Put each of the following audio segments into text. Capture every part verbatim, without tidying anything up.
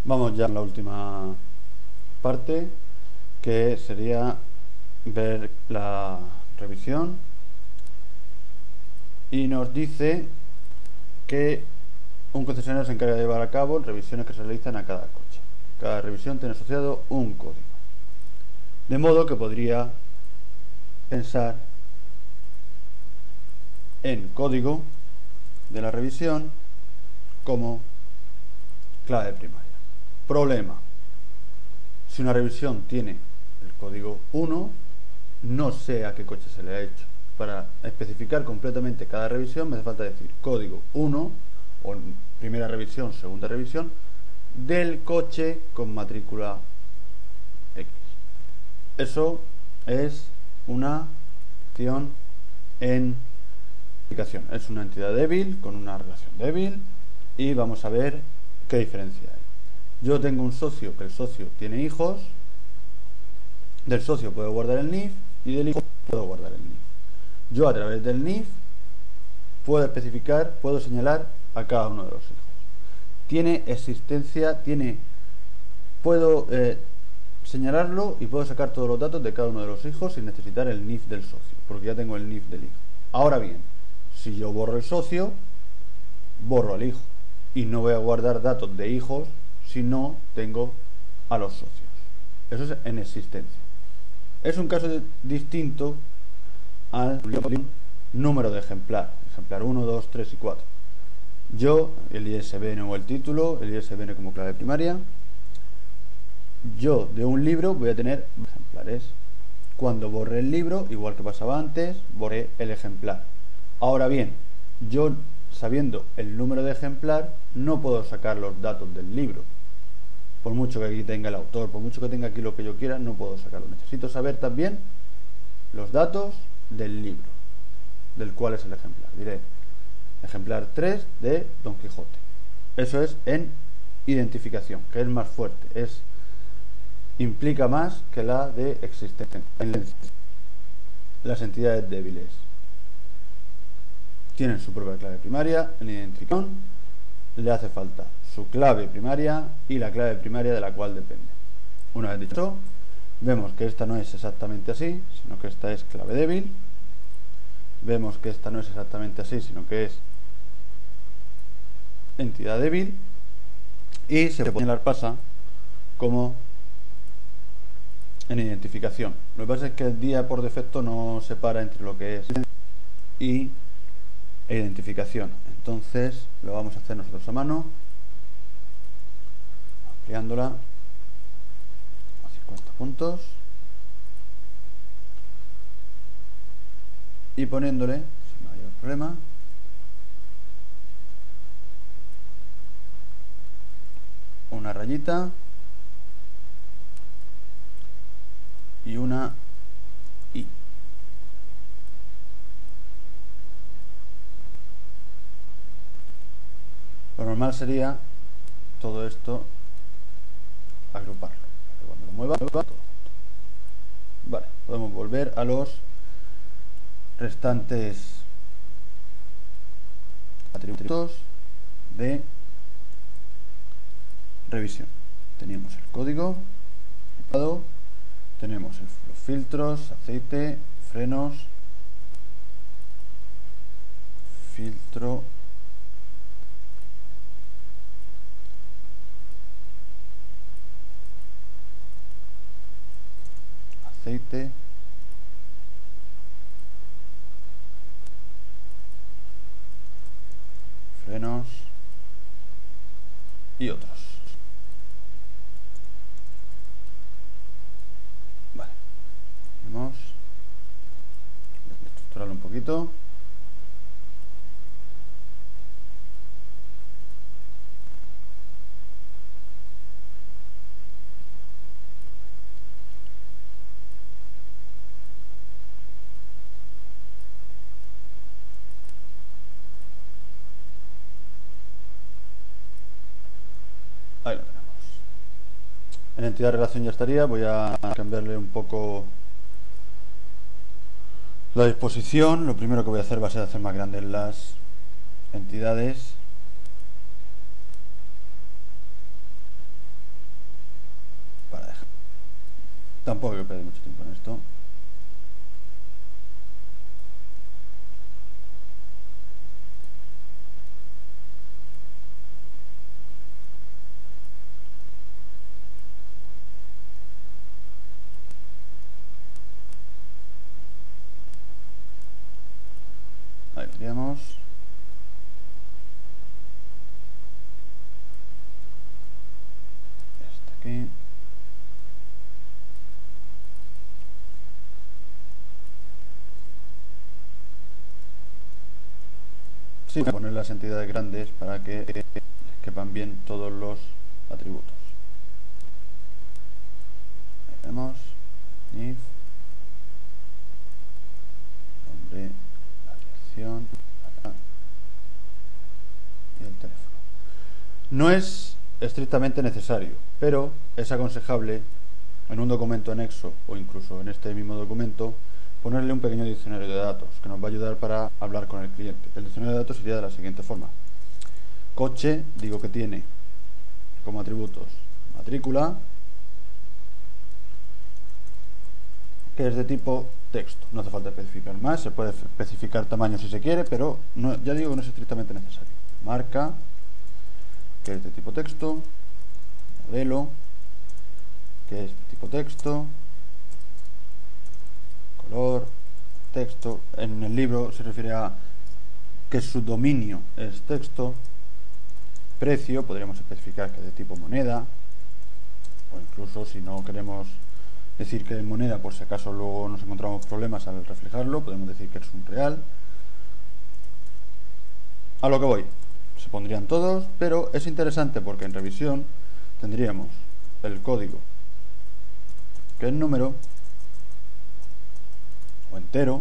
Vamos ya a la última parte, que sería ver la revisión, y nos dice que un concesionario se encarga de llevar a cabo revisiones que se realizan a cada coche. Cada revisión tiene asociado un código, de modo que podría pensar en código de la revisión como clave primaria. Problema: si una revisión tiene el código uno, no sé a qué coche se le ha hecho. Para especificar completamente cada revisión me hace falta decir código uno, o primera revisión, segunda revisión, del coche con matrícula X. Eso es una acción en aplicación. Es una entidad débil con una relación débil, y vamos a ver qué diferencia hay. Yo tengo un socio, que el socio tiene hijos. Del socio puedo guardar el N I F y del hijo puedo guardar el N I F. Yo a través del N I F puedo especificar, puedo señalar a cada uno de los hijos. Tiene existencia, tiene, puedo eh, señalarlo y puedo sacar todos los datos de cada uno de los hijos sin necesitar el N I F del socio, porque ya tengo el N I F del hijo. Ahora bien, si yo borro el socio, borro al hijo, y no voy a guardar datos de hijos si no tengo a los socios. Eso es en existencia. Es un caso de, distinto al número de ejemplar, ejemplar uno, dos, tres y cuatro. Yo, el I S B N o el título, el I S B N como clave primaria, yo de un libro voy a tener ejemplares. Cuando borre el libro, igual que pasaba antes, borré el ejemplar. Ahora bien, yo, sabiendo el número de ejemplar, no puedo sacar los datos del libro. Por mucho que aquí tenga el autor, por mucho que tenga aquí lo que yo quiera, no puedo sacarlo. Necesito saber también los datos del libro, del cual es el ejemplar. Diré ejemplar tres de Don Quijote. Eso es en identificación, que es más fuerte, es implica más que la de existencia. En las entidades débiles tienen su propia clave primaria. En identificación le hace falta su clave primaria y la clave primaria de la cual depende. Una vez dicho esto, vemos que esta no es exactamente así, sino que esta es clave débil. Vemos que esta no es exactamente así, sino que es entidad débil, y se puede señalar pasa como en identificación. Lo que pasa es que el día por defecto no separa entre lo que es y identificación. Entonces lo vamos a hacer nosotros a mano, ampliándola a cincuenta puntos y poniéndole, sin mayor problema, una rayita y una I. Lo normal sería todo esto agruparlo, que cuando lo mueva, mueva todo. Vale, podemos volver a los restantes atributos de revisión. Teníamos el código, tenemos el, los filtros, aceite, frenos, filtro, aceite, frenos y otros. Vale, vamos a estructurarlo un poquito. Ahí lo tenemos. En entidad de relación ya estaría. Voy a cambiarle un poco la disposición. Lo primero que voy a hacer va a ser hacer más grandes las entidades. Tampoco hay que perder mucho tiempo en esto. Ahí veríamos. Este aquí. Sí, voy a poner las entidades grandes para que les quepan bien todos los atributos. Ahí vemos. If. Nombre. La dirección. Y el teléfono. No es estrictamente necesario, pero es aconsejable en un documento anexo o incluso en este mismo documento ponerle un pequeño diccionario de datos que nos va a ayudar para hablar con el cliente. El diccionario de datos sería de la siguiente forma: coche, digo que tiene como atributos matrícula, que es de tipo texto. No hace falta especificar más, se puede especificar tamaño si se quiere, pero no, ya digo que no es estrictamente necesario. Marca, que es de tipo texto. Modelo, que es de tipo texto. Color, texto. En el libro se refiere a que su dominio es texto. Precio, podríamos especificar que es de tipo moneda, o incluso si no queremos decir que es moneda, por si acaso luego nos encontramos problemas al reflejarlo, podemos decir que es un real. A lo que voy, se pondrían todos, pero es interesante porque en revisión tendríamos el código, que es número o entero,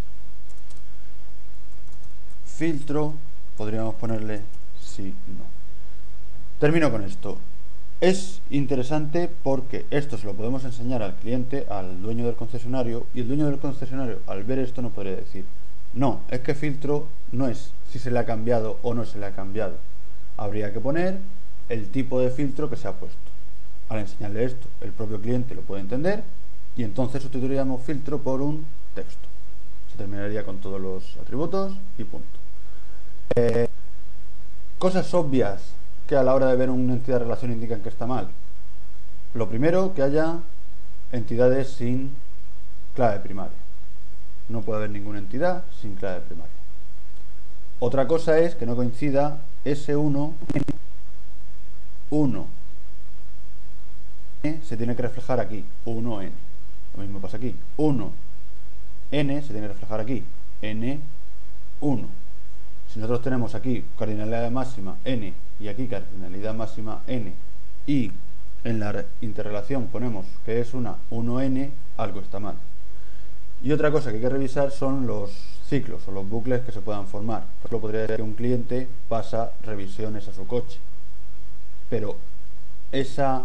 filtro, podríamos ponerle sí, no. Termino con esto. Es interesante porque esto se lo podemos enseñar al cliente, al dueño del concesionario, y el dueño del concesionario al ver esto nos podría decir: no, es que filtro no es si se le ha cambiado o no se le ha cambiado. Habría que poner el tipo de filtro que se ha puesto. Al enseñarle esto, el propio cliente lo puede entender y entonces sustituiríamos filtro por un texto. Se terminaría con todos los atributos y punto. Eh, cosas obvias que a la hora de ver una entidad de relación indican que está mal. Lo primero, que haya entidades sin clave primaria. No puede haber ninguna entidad sin clave primaria. Otra cosa es que no coincida ese uno uno. Se tiene que reflejar aquí, uno ene. Lo mismo pasa aquí, uno ene se tiene que reflejar aquí, ene uno. Si nosotros tenemos aquí cardinalidad máxima n y aquí cardinalidad máxima n y en la interrelación ponemos que es una uno ene, algo está mal. Y otra cosa que hay que revisar son los ciclos o los bucles que se puedan formar. Por ejemplo, podría decir que un cliente pasa revisiones a su coche, pero esa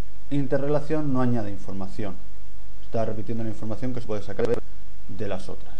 interrelación no añade información, está repitiendo la información que se puede sacar de las otras.